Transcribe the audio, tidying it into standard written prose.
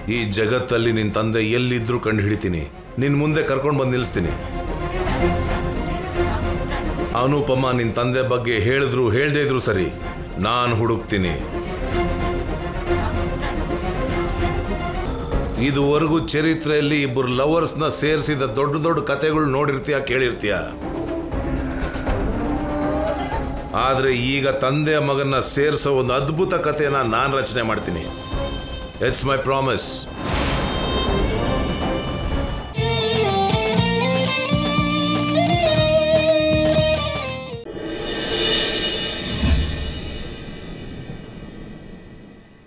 ಈ ಜಗತ್ತಲ್ಲಿ ನಿನ್ನ ತಂದೆ ಎಲ್ಲಿದ್ರೂ ಕಂಡು ಹಿಡಿತೀನಿ, ನಿನ್ನ ಮುಂದೆ ಕರ್ಕೊಂಡು ಬಂದು ನಿಲ್ಲಿಸ್ತೀನಿ. ಅನುಪಮ ನಿನ್ನ ತಂದೆ ಬಗ್ಗೆ ಹೇಳಿದ್ರು ಹೇಳದೇ ಇದ್ರು ಸರಿ, ನಾನು ಹುಡುಕ್ತೀನಿ. ಇದುವರೆಗೂ ಚರಿತ್ರೆಯಲ್ಲಿ ಇಬ್ಬರು ಲವರ್ಸ್ನ ಸೇರಿಸಿದ ದೊಡ್ಡ ದೊಡ್ಡ ಕತೆಗಳು ನೋಡಿರ್ತೀಯ, ಕೇಳಿರ್ತೀಯ. ಆದರೆ ಈಗ ತಂದೆಯ ಮಗನ್ನ ಸೇರಿಸೋ ಒಂದು ಅದ್ಭುತ ಕಥೆನ ನಾನು ರಚನೆ ಮಾಡ್ತೀನಿ. It's my promise.